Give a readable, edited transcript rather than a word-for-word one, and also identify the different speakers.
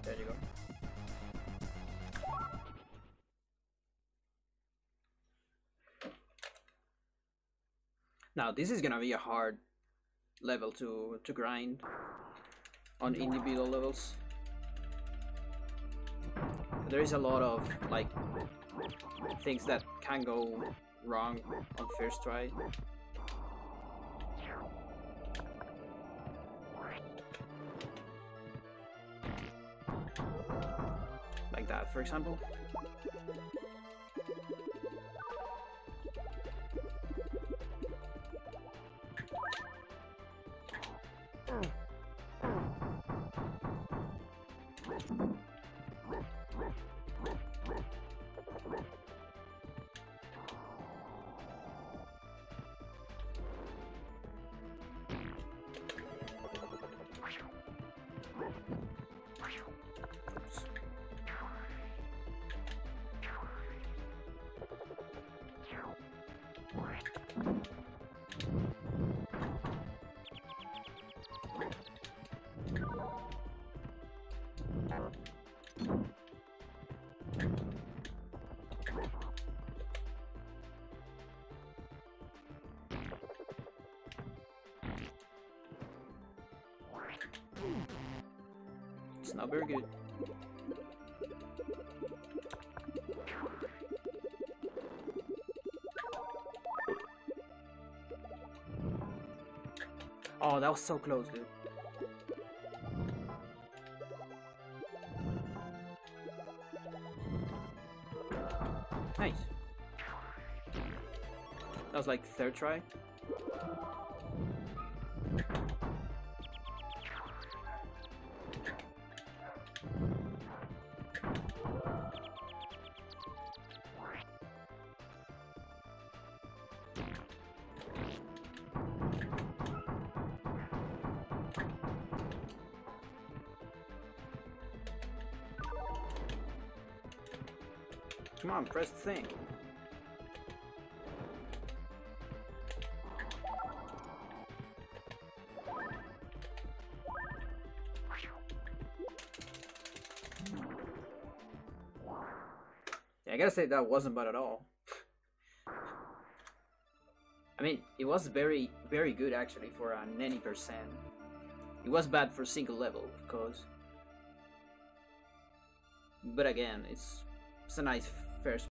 Speaker 1: There you go. Now this is gonna be a hard level to grind on individual levels. There is a lot of like things that can go wrong on first try. Like that, for example. It's not very good. Oh, that was so close, dude. Nice. That was like third try. Come on, press the thing. Yeah, I gotta say that wasn't bad at all. I mean, it was very, very good actually for a 90%. It was bad for single level, of course. But again, it's a nice first